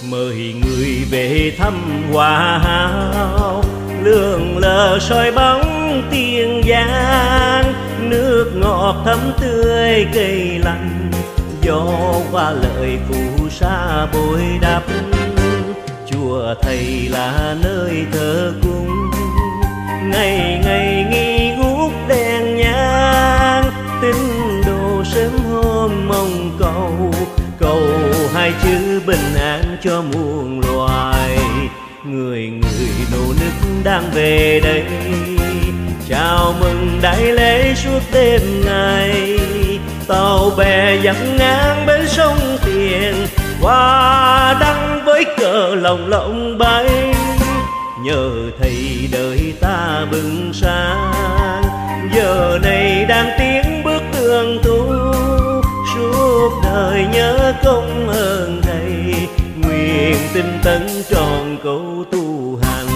mời người về thăm Hòa Hảo, lượn lờ soi bóng Tiền Giang, nước ngọt thấm tươi cây lành, gió qua lời phù sa bồi đắp. Chùa thầy là nơi thờ cúng, ngày ngày nghi ngút đèn nhang, tín đồ sớm hôm mong cầu, cầu hai chữ bình an cho muôn loài. Người người nô nức đang về đây, chào mừng đại lễ suốt đêm ngày. Tàu bè dập ngang bến sông Tiền, hoa đăng với cờ lồng lộng bay. Nhờ thầy đời ta bừng sáng, giờ này đang tiến bước tương tu, suốt đời nhớ công ơn thầy, nguyện tinh tấn tròn câu tu hành.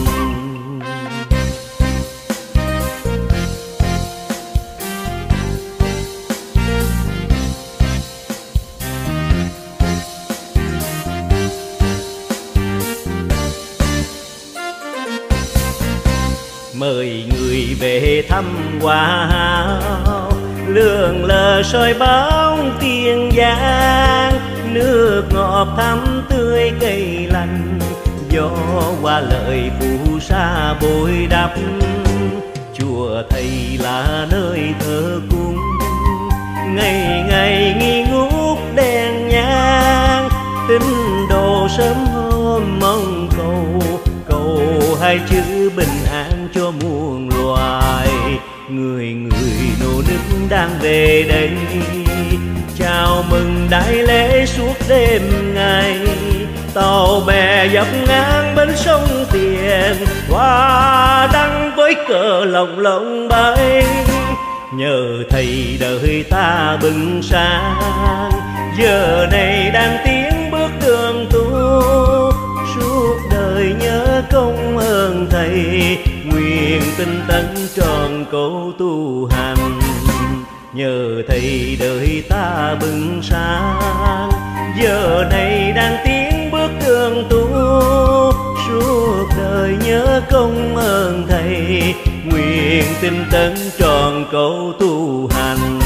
Mời người về thăm Hòa Hảo, lượn lờ soi bóng Tiền Giang, nước ngọt thắm tươi cây lành, gió qua lời phù sa bồi đắp. Chùa thầy là nơi thờ cúng, ngày ngày nghi ngút đèn nhang, tín đồ sớm hôm mong cầu, cầu hai chữ bình an cho muôn loài. Người người nô nức đang về đây, chào mừng đại lễ suốt đêm ngày. Tàu bè dập ngang bến sông Tiền, hoa đăng với cờ lồng lộng bay. Nhờ thầy đời ta bừng sáng, giờ này đang tiến bước đường tu, suốt đời nhớ công ơn thầy, nguyện tinh tấn tròn câu tu hành. Nhờ thầy đời ta bừng sáng, giờ này đang tiến bước đường tu, suốt đời nhớ công ơn thầy, nguyện tinh tấn tròn câu tu hành.